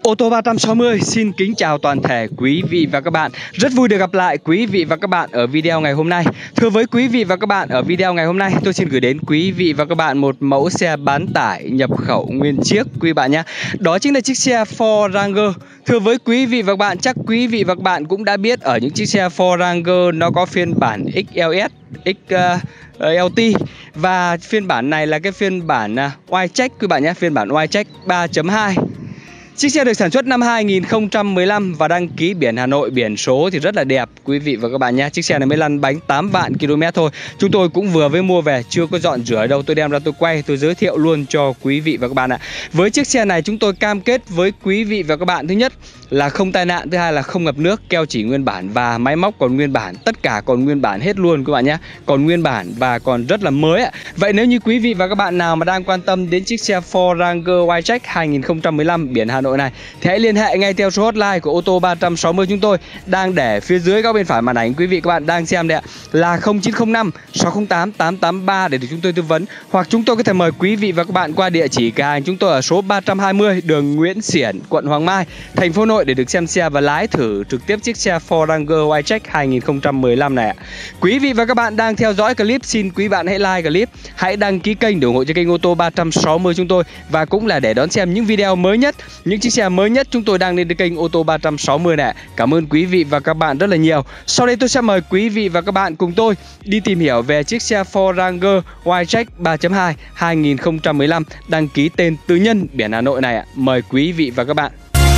Ô tô 360 xin kính chào toàn thể quý vị và các bạn. Rất vui được gặp lại quý vị và các bạn ở video ngày hôm nay. Thưa với quý vị và các bạn, ở video ngày hôm nay tôi xin gửi đến quý vị và các bạn một mẫu xe bán tải nhập khẩu nguyên chiếc quý bạn nhé. Đó chính là chiếc xe Ford Ranger. Thưa với quý vị và các bạn, chắc quý vị và các bạn cũng đã biết ở những chiếc xe Ford Ranger nó có phiên bản XLS, XLT và phiên bản này là cái phiên bản Wildtrak quý bạn nhé, phiên bản Wildtrak 3.2. Chiếc xe được sản xuất năm 2015 và đăng ký biển Hà Nội, biển số thì rất là đẹp quý vị và các bạn nhé. Chiếc xe này mới lăn bánh 8 vạn km thôi. Chúng tôi cũng vừa mới mua về, chưa có dọn rửa đâu. Tôi đem ra tôi quay, tôi giới thiệu luôn cho quý vị và các bạn ạ. Với chiếc xe này chúng tôi cam kết với quý vị và các bạn, thứ nhất là không tai nạn, thứ hai là không ngập nước, keo chỉ nguyên bản và máy móc còn nguyên bản. Tất cả còn nguyên bản hết luôn các bạn nhé. Còn nguyên bản và còn rất là mới ạ. Vậy nếu như quý vị và các bạn nào mà đang quan tâm đến chiếc xe Ford Ranger Wildtrak 2015 biển Hà Nội này thì hãy liên hệ ngay theo số hotline của ô tô 360 chúng tôi đang để phía dưới góc bên phải màn ảnh quý vị các bạn đang xem đây ạ, là 0905 608 883 để được chúng tôi tư vấn, hoặc chúng tôi có thể mời quý vị và các bạn qua địa chỉ cửa hàng chúng tôi ở số 320 đường Nguyễn Xiển, quận Hoàng Mai, thành phố Hà Nội để được xem xe và lái thử trực tiếp chiếc xe Ford Ranger Wildtrak 2015 này ạ. Quý vị và các bạn đang theo dõi clip, xin quý bạn hãy like clip, hãy đăng ký kênh để ủng hộ cho kênh ô tô 360 chúng tôi, và cũng là để đón xem những video mới nhất, những chiếc xe mới nhất chúng tôi đang lên kênh ô tô 360 này. Cảm ơn quý vị và các bạn rất là nhiều. Sau đây tôi sẽ mời quý vị và các bạn cùng tôi đi tìm hiểu về chiếc xe Ford Ranger Wildtrak 3.2 2015 đăng ký tên tư nhân biển Hà Nội này ạ. Mời quý vị và các bạn.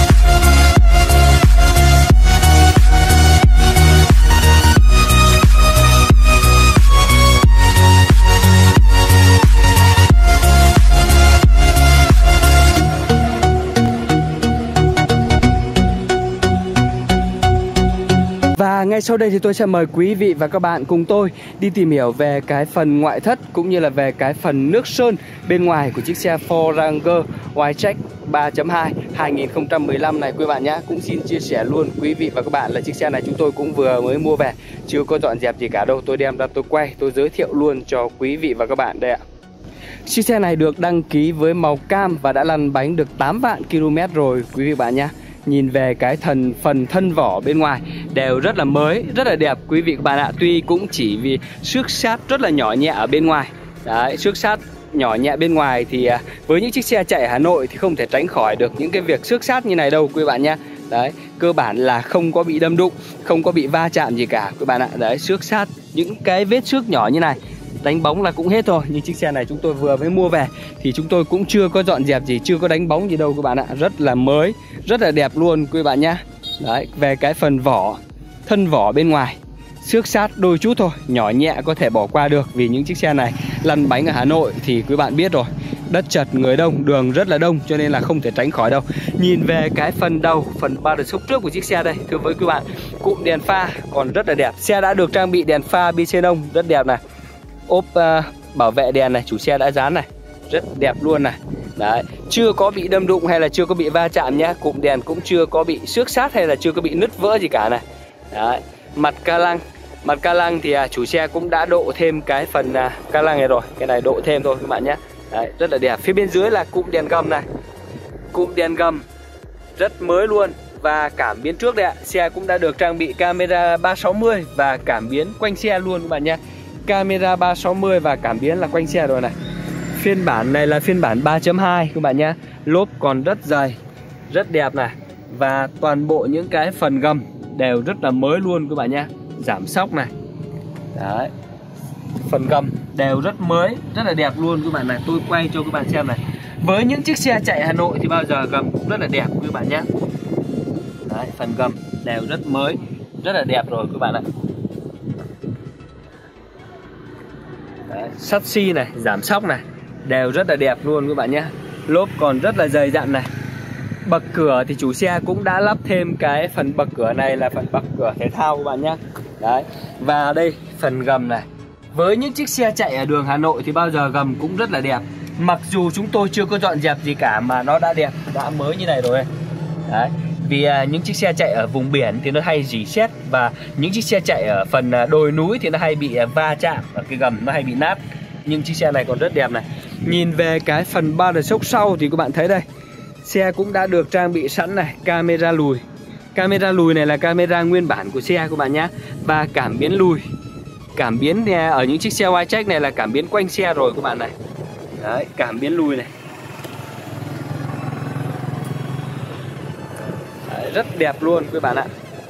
Và ngay sau đây thì tôi sẽ mời quý vị và các bạn cùng tôi đi tìm hiểu về cái phần ngoại thất cũng như là về cái phần nước sơn bên ngoài của chiếc xe Ford Ranger Wildtrak 3.2 2015 này quý bạn nhé. Cũng xin chia sẻ luôn quý vị và các bạn là chiếc xe này chúng tôi cũng vừa mới mua về, chưa có dọn dẹp gì cả đâu. Tôi đem ra tôi quay, tôi giới thiệu luôn cho quý vị và các bạn đây ạ. Chiếc xe này được đăng ký với màu cam và đã lăn bánh được 8 vạn km rồi quý vị và bạn nhé. Nhìn về cái phần thân vỏ bên ngoài đều rất là mới, rất là đẹp quý vị các bạn ạ. Tuy cũng chỉ vì xước sát rất là nhỏ nhẹ ở bên ngoài. Đấy, xước sát nhỏ nhẹ bên ngoài thì với những chiếc xe chạy ở Hà Nội thì không thể tránh khỏi được những cái việc xước sát như này đâu quý bạn nhé. Đấy, cơ bản là không có bị đâm đụng, không có bị va chạm gì cả quý bạn ạ. Đấy, xước sát những cái vết xước nhỏ như này, đánh bóng là cũng hết thôi. Nhưng chiếc xe này chúng tôi vừa mới mua về thì chúng tôi cũng chưa có dọn dẹp gì, chưa có đánh bóng gì đâu các bạn ạ. Rất là mới, rất là đẹp luôn quý bạn nhé. Đấy, về cái phần vỏ, thân vỏ bên ngoài xước sát đôi chút thôi, nhỏ nhẹ có thể bỏ qua được. Vì những chiếc xe này lăn bánh ở Hà Nội thì quý bạn biết rồi, đất chật, người đông, đường rất là đông, cho nên là không thể tránh khỏi đâu. Nhìn về cái phần đầu, phần ba đợt sốc trước của chiếc xe đây, thưa với quý bạn, cụm đèn pha còn rất là đẹp. Xe đã được trang bị đèn pha bi xenon rất đẹp này. Ốp bảo vệ đèn này, chủ xe đã dán này, rất đẹp luôn này. Đấy, chưa có bị đâm đụng hay là chưa có bị va chạm nhé. Cụm đèn cũng chưa có bị xước sát hay là chưa có bị nứt vỡ gì cả này. Đấy, mặt ca lăng thì chủ xe cũng đã độ thêm cái phần ca lăng này rồi. Cái này độ thêm thôi các bạn nhé. Đấy, rất là đẹp. Phía bên dưới là cụm đèn gầm này. Cụm đèn gầm rất mới luôn. Và cảm biến trước đây ạ, xe cũng đã được trang bị camera 360 và cảm biến quanh xe luôn các bạn nhé. Camera 360 và cảm biến là quanh xe rồi này. Phiên bản này là phiên bản 3.2 các bạn nhé. Lốp còn rất dày, rất đẹp này. Và toàn bộ những cái phần gầm đều rất là mới luôn các bạn nhé. Giảm xóc này. Đấy, phần gầm đều rất mới, rất là đẹp luôn các bạn này. Tôi quay cho các bạn xem này. Với những chiếc xe chạy Hà Nội thì bao giờ gầm cũng rất là đẹp các bạn nhé. Đấy, phần gầm đều rất mới, rất là đẹp rồi các bạn ạ. Đấy, sắt xi này, giảm xóc này đều rất là đẹp luôn các bạn nhé. Lốp còn rất là dày dặn này. Bậc cửa thì chủ xe cũng đã lắp thêm cái phần bậc cửa này là phần bậc cửa thể thao các bạn nhé. Đấy, và đây phần gầm này. Với những chiếc xe chạy ở đường Hà Nội thì bao giờ gầm cũng rất là đẹp. Mặc dù chúng tôi chưa có dọn dẹp gì cả mà nó đã đẹp, đã mới như này rồi. Đấy, vì những chiếc xe chạy ở vùng biển thì nó hay rỉ sét, và những chiếc xe chạy ở phần đồi núi thì nó hay bị va chạm, ở cái gầm nó hay bị nát. Nhưng chiếc xe này còn rất đẹp này. Nhìn về cái phần ba đợt sốc sau thì các bạn thấy đây, Xe cũng đã được trang bị sẵn này, camera lùi. Camera lùi này là camera nguyên bản của xe các bạn nhé. Và cảm biến lùi. Cảm biến ở những chiếc xe Wildtrak này là cảm biến quanh xe rồi các bạn này. Đấy, cảm biến lùi này. Đấy, rất đẹp luôn các bạn ạ.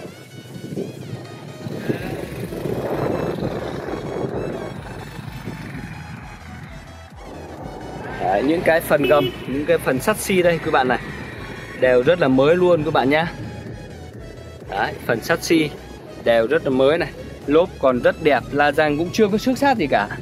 Đấy, những cái phần gầm, những cái phần sắt xi đây các bạn này đều rất là mới luôn các bạn nhé. Đấy, phần sắt xi đều rất là mới này. Lốp còn rất đẹp, la răng cũng chưa có xước sát gì cả.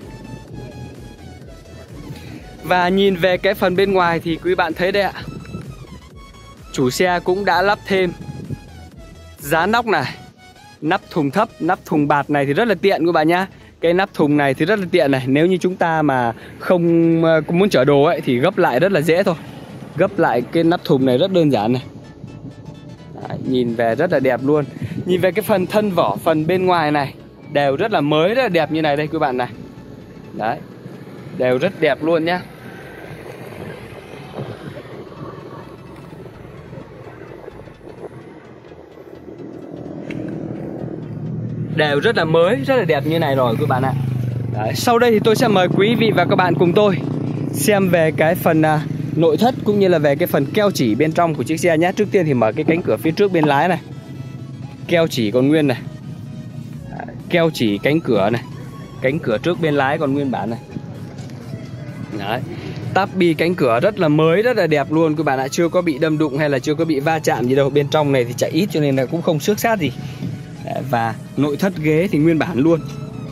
Và nhìn về cái phần bên ngoài thì quý bạn thấy đây ạ, chủ xe cũng đã lắp thêm giá nóc này, nắp thùng thấp, nắp thùng bạt này thì rất là tiện các bạn nhá. Cái nắp thùng này thì rất là tiện này. Nếu như chúng ta mà không muốn chở đồ ấy thì gấp lại rất là dễ thôi. Gấp lại cái nắp thùng này rất đơn giản này. Đấy, nhìn về rất là đẹp luôn. Nhìn về cái phần thân vỏ, phần bên ngoài này đều rất là mới, rất là đẹp như này đây các bạn này. Đấy, đều rất đẹp luôn nhá. Đều rất là mới, rất là đẹp như này rồi các bạn ạ. Đấy, sau đây thì tôi sẽ mời quý vị và các bạn cùng tôi xem về cái phần nội thất cũng như là về cái phần keo chỉ bên trong của chiếc xe nhé. Trước tiên thì mở cái cánh cửa phía trước bên lái này. Keo chỉ còn nguyên này. Đấy, keo chỉ cánh cửa này. Cánh cửa trước bên lái còn nguyên bản này. Đấy, tắp bi cánh cửa rất là mới, rất là đẹp luôn các bạn ạ. Chưa có bị đâm đụng hay là chưa có bị va chạm gì đâu. Bên trong này thì chạy ít cho nên là cũng không xước sát gì. Đấy, và nội thất ghế thì nguyên bản luôn.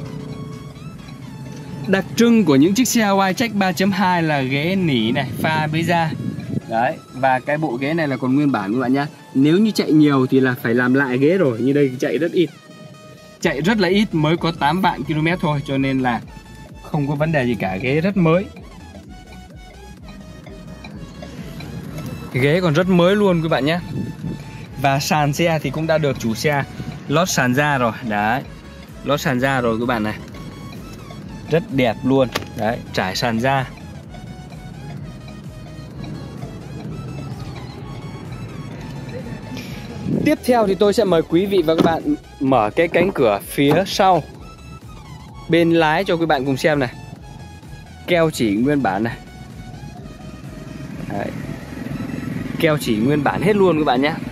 Đặc trưng của những chiếc xe Wildtrak 3.2 là ghế nỉ này, pha với da. Đấy, và cái bộ ghế này là còn nguyên bản các bạn nhá. Nếu như chạy nhiều thì là phải làm lại ghế rồi. Như đây thì chạy rất ít. Chạy rất là ít, mới có 8 vạn km thôi. Cho nên là không có vấn đề gì cả, ghế rất mới. Ghế còn rất mới luôn các bạn nhé. Và sàn xe thì cũng đã được chủ xe lót sàn da rồi. Đấy, lót sàn da rồi các bạn này. Rất đẹp luôn. Đấy, trải sàn da. Tiếp theo thì tôi sẽ mời quý vị và các bạn mở cái cánh cửa phía sau bên lái cho quý bạn cùng xem này. Keo chỉ nguyên bản này. Đấy, keo chỉ nguyên bản hết luôn các bạn nhé.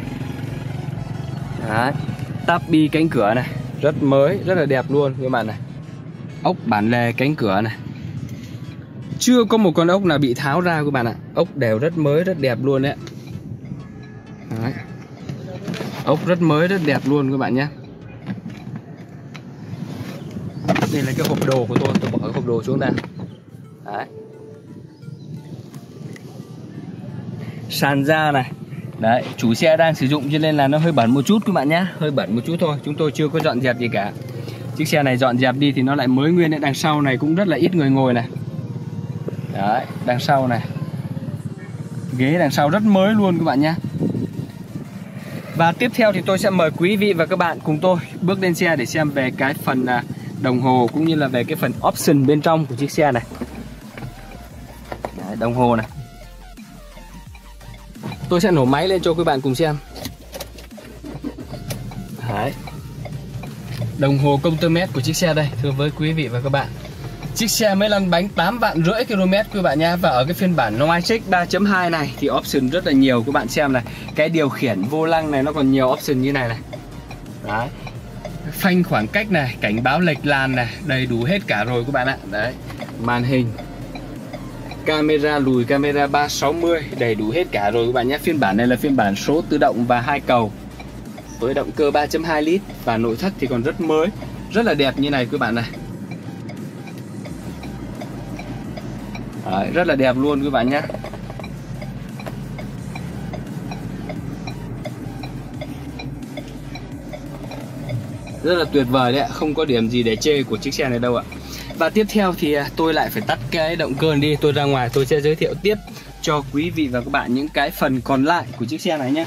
Đấy, tắp bi cánh cửa này rất mới, rất là đẹp luôn các bạn này. Ốc bản lề cánh cửa này, chưa có một con ốc nào bị tháo ra các bạn ạ. Ốc đều rất mới, rất đẹp luôn đấy. Đấy, ốc rất mới, rất đẹp luôn các bạn nhé. Đây là cái hộp đồ của tôi bỏ cái hộp đồ xuống đây. Đấy, sàn da này. Đấy, chủ xe đang sử dụng cho nên là nó hơi bẩn một chút các bạn nhé. Hơi bẩn một chút thôi, chúng tôi chưa có dọn dẹp gì cả. Chiếc xe này dọn dẹp đi thì nó lại mới nguyên đấy. Đằng sau này cũng rất là ít người ngồi này. Đấy, đằng sau này, ghế đằng sau rất mới luôn các bạn nhé. Và tiếp theo thì tôi sẽ mời quý vị và các bạn cùng tôi bước lên xe để xem về cái phần đồng hồ cũng như là về cái phần option bên trong của chiếc xe này. Đấy, đồng hồ này. Tôi sẽ nổ máy lên cho quý bạn cùng xem. Đấy, đồng hồ công tơ mét của chiếc xe đây, thưa với quý vị và các bạn. Chiếc xe mới lăn bánh 8,5 vạn km quý bạn nha. Và ở cái phiên bản Wildtrak 3.2 này thì option rất là nhiều các bạn xem này. Cái điều khiển vô lăng này nó còn nhiều option như này này. Đấy, phanh khoảng cách này, cảnh báo lệch làn này, đầy đủ hết cả rồi các bạn ạ. Đấy, màn hình, camera lùi, camera 360, đầy đủ hết cả rồi các bạn nhé. Phiên bản này là phiên bản số tự động và 2 cầu với động cơ 3.2 lít. Và nội thất thì còn rất mới, rất là đẹp như này các bạn này. Đấy, rất là đẹp luôn các bạn nhé. Rất là tuyệt vời đấy ạ, không có điểm gì để chê của chiếc xe này đâu ạ. Và tiếp theo thì tôi lại phải tắt cái động cơ đi. Tôi ra ngoài tôi sẽ giới thiệu tiếp cho quý vị và các bạn những cái phần còn lại của chiếc xe này nhé.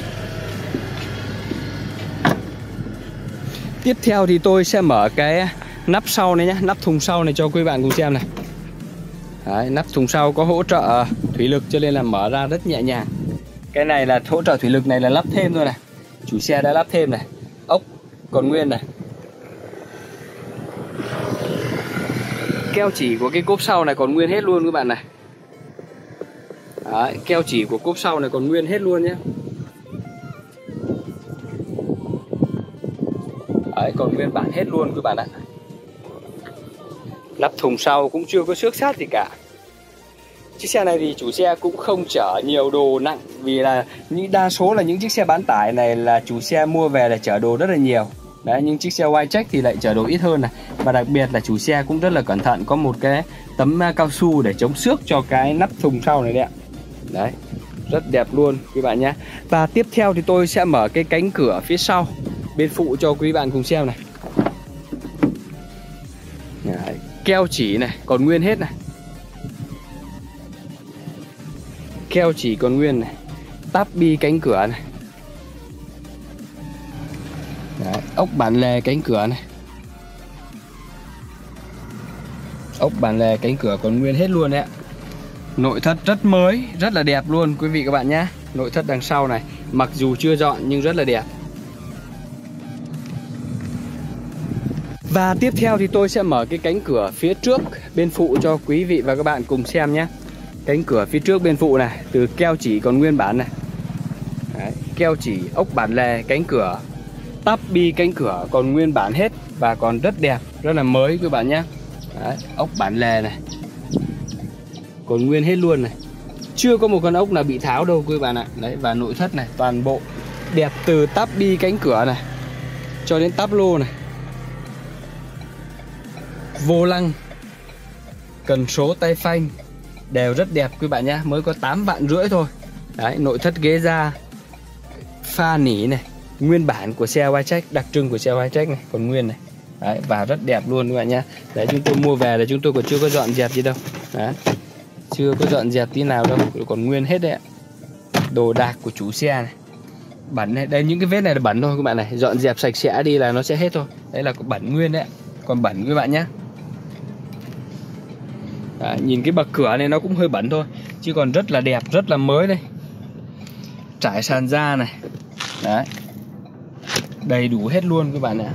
Tiếp theo thì tôi sẽ mở cái Nắp sau này nhá, nắp thùng sau này cho quý bạn cùng xem này. Đấy, nắp thùng sau có hỗ trợ thủy lực cho nên là mở ra rất nhẹ nhàng. Cái này là hỗ trợ thủy lực này là lắp thêm thôi này. Chủ xe đã lắp thêm này. Ốc còn nguyên này. Keo chỉ của cái cốp sau này còn nguyên hết luôn các bạn này. Đấy, keo chỉ của cốp sau này còn nguyên hết luôn nhé. Đấy, còn nguyên bản hết luôn các bạn ạ. Nắp thùng sau cũng chưa có xước sát gì cả. Chiếc xe này thì chủ xe cũng không chở nhiều đồ nặng. Vì là đa số là những chiếc xe bán tải này là chủ xe mua về là chở đồ rất là nhiều. Đấy, những chiếc xe Wildtrak thì lại chở đồ ít hơn này. Và đặc biệt là chủ xe cũng rất là cẩn thận, có một cái tấm cao su để chống xước cho cái nắp thùng sau này đấy ạ. Đấy, rất đẹp luôn quý bạn nhé. Và tiếp theo thì tôi sẽ mở cái cánh cửa phía sau bên phụ cho quý bạn cùng xem này. Đấy, keo chỉ này còn nguyên hết này. Keo chỉ còn nguyên này. Táp bi cánh cửa này. Đấy, ốc bản lề cánh cửa này. Ốc bản lề cánh cửa còn nguyên hết luôn đấy ạ. Nội thất rất mới, rất là đẹp luôn quý vị các bạn nhé. Nội thất đằng sau này mặc dù chưa dọn nhưng rất là đẹp. Và tiếp theo thì tôi sẽ mở cái cánh cửa phía trước bên phụ cho quý vị và các bạn cùng xem nhé. Cánh cửa phía trước bên phụ này, từ keo chỉ còn nguyên bản này. Đấy, keo chỉ, ốc bản lề cánh cửa, táp bi cánh cửa còn nguyên bản hết và còn rất đẹp, rất là mới các bạn nhé. Đấy, ốc bản lề này còn nguyên hết luôn này. Chưa có một con ốc nào bị tháo đâu quý bạn ạ. Đấy, và nội thất này toàn bộ đẹp từ táp bi cánh cửa này cho đến táp lô này. Vô lăng, cần số tay phanh đều rất đẹp quý bạn nhé. Mới có 8,5 vạn thôi. Đấy, nội thất ghế da, pha nỉ này, nguyên bản của xe Wildtrak, đặc trưng của xe Wildtrak này còn nguyên này. Đấy, và rất đẹp luôn các bạn nhé. Đấy, chúng tôi mua về là chúng tôi còn chưa có dọn dẹp gì đâu. Đấy, chưa có dọn dẹp tí nào đâu, còn nguyên hết đấy ạ. Đồ đạc của chủ xe này bẩn này, đây những cái vết này là bẩn thôi các bạn này, dọn dẹp sạch sẽ đi là nó sẽ hết thôi. Đấy là bẩn nguyên đấy ạ, còn bẩn các bạn nhé. Đấy, nhìn cái bậc cửa này nó cũng hơi bẩn thôi, chứ còn rất là đẹp, rất là mới đây. Trải sàn da này. Đấy, đầy đủ hết luôn các bạn ạ.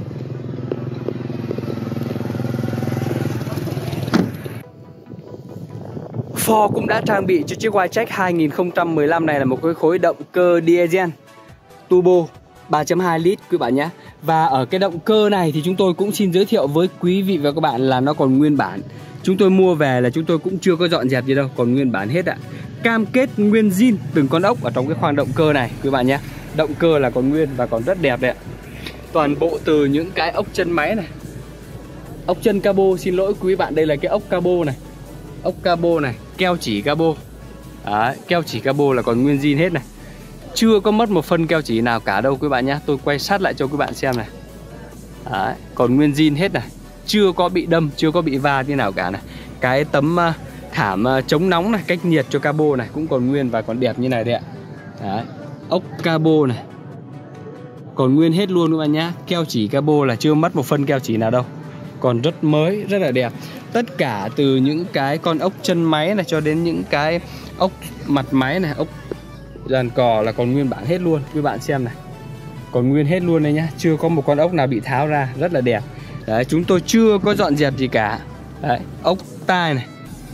Ford cũng đã trang bị cho chiếc Wildtrak 2015 này là một cái khối động cơ diesel turbo 3.2 lít quý bạn nhé. Và ở cái động cơ này thì chúng tôi cũng xin giới thiệu với quý vị và các bạn là nó còn nguyên bản. Chúng tôi mua về là chúng tôi cũng chưa có dọn dẹp gì đâu, còn nguyên bản hết ạ. Cam kết nguyên zin từng con ốc ở trong cái khoang động cơ này quý bạn nhé. Động cơ là còn nguyên và còn rất đẹp đấy ạ. Toàn bộ từ những cái ốc chân máy này, ốc chân cabo, xin lỗi quý bạn, đây là cái ốc cabo này. Ốc cabo này, keo chỉ cabo. Đấy, keo chỉ cabo là còn nguyên zin hết này. Chưa có mất một phân keo chỉ nào cả đâu quý bạn nhé. Tôi quay sát lại cho quý bạn xem này. Đấy, còn nguyên zin hết này. Chưa có bị đâm, chưa có bị va như nào cả này. Cái tấm thảm chống nóng này, cách nhiệt cho cabo này cũng còn nguyên và còn đẹp như này đấy ạ. Đấy, ốc cabo này còn nguyên hết luôn các bạn nhé. Keo chỉ cabo là chưa mất một phân keo chỉ nào đâu, còn rất mới, rất là đẹp. Tất cả từ những cái con ốc chân máy này cho đến những cái ốc mặt máy này, ốc dàn cò là còn nguyên bản hết luôn. Quý bạn xem này, còn nguyên hết luôn đây nhá. Chưa có một con ốc nào bị tháo ra, rất là đẹp. Đấy, chúng tôi chưa có dọn dẹp gì cả. Đấy, ốc tai này,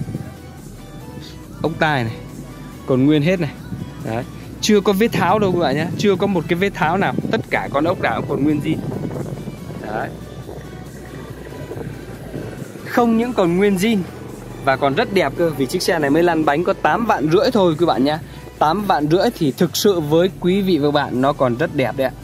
ốc tai này còn nguyên hết này. Đấy, chưa có vết tháo đâu các bạn nhé. Chưa có một cái vết tháo nào. Tất cả con ốc nào còn nguyên zin. Đấy, không những còn nguyên zin và còn rất đẹp cơ. Vì chiếc xe này mới lăn bánh có 8,5 vạn thôi quý bạn nhé. 8,5 vạn thì thực sự với quý vị và các bạn nó còn rất đẹp đấy ạ.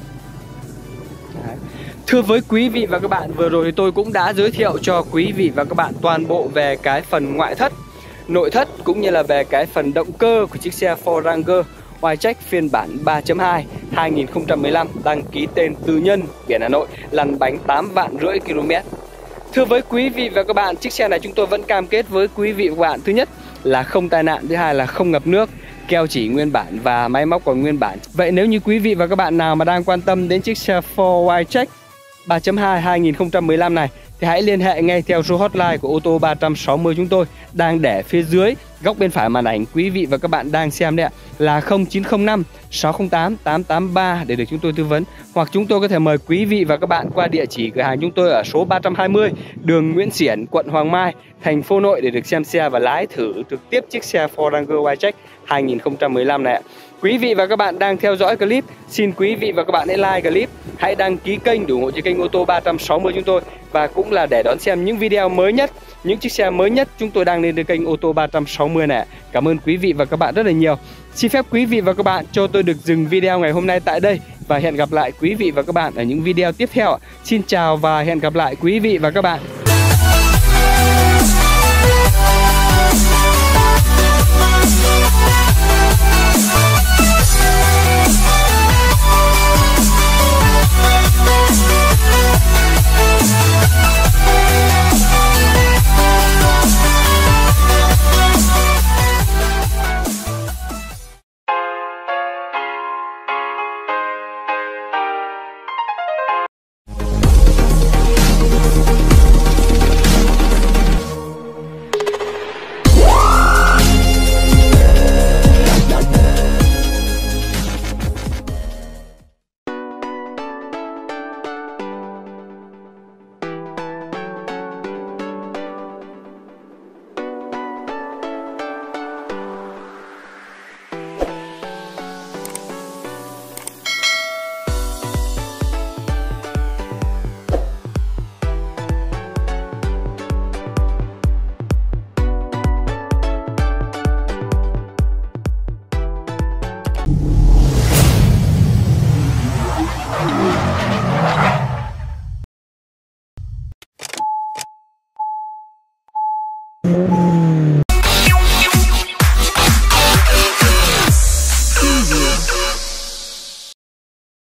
Thưa với quý vị và các bạn, vừa rồi tôi cũng đã giới thiệu cho quý vị và các bạn toàn bộ về cái phần ngoại thất, nội thất cũng như là về cái phần động cơ của chiếc xe Ford Ranger Wildtrak phiên bản 3.2 2015 đăng ký tên tư nhân, biển Hà Nội, lăn bánh 8,5 vạn km. Thưa với quý vị và các bạn, chiếc xe này chúng tôi vẫn cam kết với quý vị và các bạn, thứ nhất là không tai nạn, thứ hai là không ngập nước, keo chỉ nguyên bản và máy móc còn nguyên bản. Vậy nếu như quý vị và các bạn nào mà đang quan tâm đến chiếc xe Ford Wildtrak 3.2 2015 này thì hãy liên hệ ngay theo số hotline của ô tô 360 chúng tôi đang để phía dưới góc bên phải màn ảnh quý vị và các bạn đang xem đấy ạ, là 0905 608 883 để được chúng tôi tư vấn. Hoặc chúng tôi có thể mời quý vị và các bạn qua địa chỉ cửa hàng chúng tôi ở số 320 đường Nguyễn Xiển, quận Hoàng Mai, thành phố Nội để được xem xe và lái thử trực tiếp chiếc xe Ford Ranger Wildtrak 2015 này ạ. Quý vị và các bạn đang theo dõi clip, xin quý vị và các bạn hãy like clip, hãy đăng ký kênh để ủng hộ cho kênh ô tô 360 chúng tôi, và cũng là để đón xem những video mới nhất, những chiếc xe mới nhất chúng tôi đang lên trên kênh ô tô 360 này. Cảm ơn quý vị và các bạn rất là nhiều. Xin phép quý vị và các bạn cho tôi được dừng video ngày hôm nay tại đây và hẹn gặp lại quý vị và các bạn ở những video tiếp theo. Xin chào và hẹn gặp lại quý vị và các bạn. Mm-hmm.